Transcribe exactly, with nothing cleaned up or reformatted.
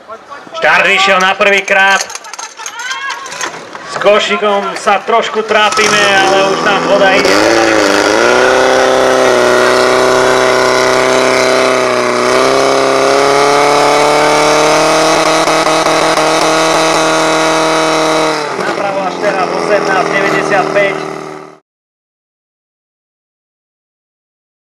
Štart vyšiel na prvýkrát. S košikom sa trošku trápime, ale už nám voda ide. Napravo až teraz osemnásť deväťdesiatpäť.